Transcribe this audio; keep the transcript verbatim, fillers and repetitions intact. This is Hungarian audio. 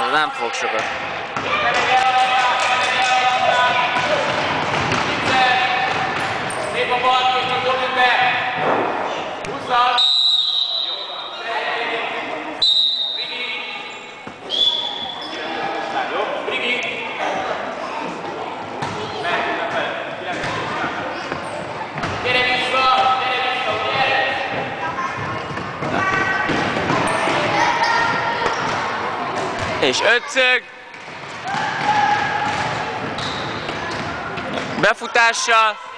Az nem fog sokat. Szép a bal, és a dob be! Húzzal! Brigi! Jó? Brigi! Mehet innen fel! Gyere vissza! Gyere vissza! Gyere! És ötszög. Befutással.